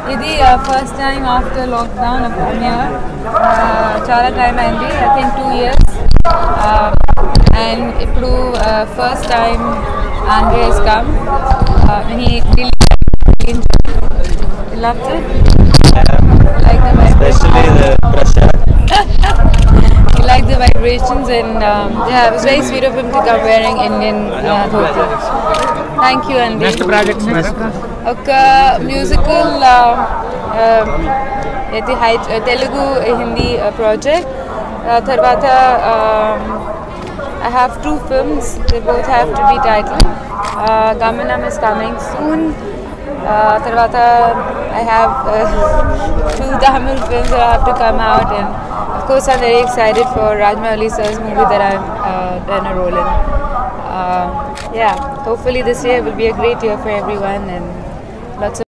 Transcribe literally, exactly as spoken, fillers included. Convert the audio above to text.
ఇది first time after lockdown premiere. చాలా time అయింది, I think two years. And ఇప్పుడు first time Andrei has come. Uh, he really loved it. Like the especially the pressure. He liked the vibrations, and um, yeah, it was very sweet of him to come wearing Indian uh, dhoti. Thank you, Andy. Next project, next. Okay, musical, uh, uh, Telugu, Hindi uh, project. Uh, Tharvata, um, I have two films. They both have to be titled. Uh, Gamanam is coming soon. Uh, Tharvata, I have uh, two Tamil films that have to come out, and of course I'm very excited for Rajmouli sir's movie that I've uh, done a role in. Uh, yeah, hopefully this year will be a great year for everyone, and lots of